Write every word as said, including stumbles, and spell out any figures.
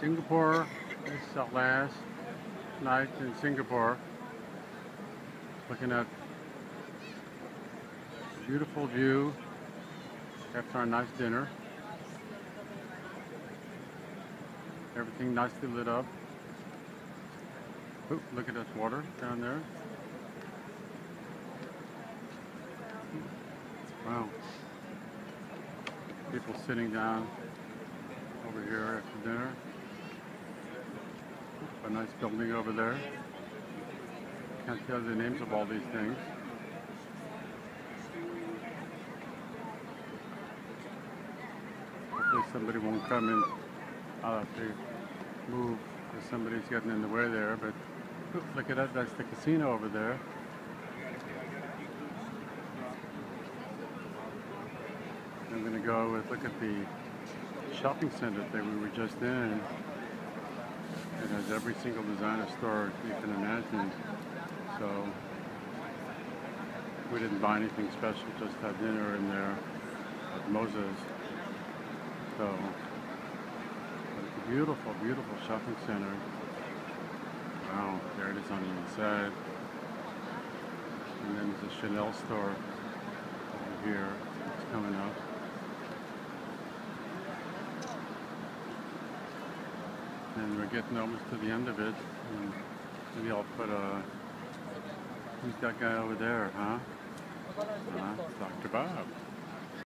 Singapore. This is our last night in Singapore. Looking at a beautiful view after our nice dinner. Everything nicely lit up. Oop, look at that water down there. Wow. People sitting down over here after dinner. A nice building over there. Can't tell the names of all these things. Hopefully somebody won't come in. I'll have to move if somebody's getting in the way there, but look at that, that's the casino over there. I'm going to go and look at the shopping center that we were just in. It has every single designer store you can imagine. So we didn't buy anything special, just had dinner in there at Moses. So but it's a beautiful, beautiful shopping center. Wow, there it is on the inside. And then there's a Chanel store over here. It's coming up. And we're getting almost to the end of it. And maybe I'll put a... Who's that guy over there, huh? Uh, Doctor Bob.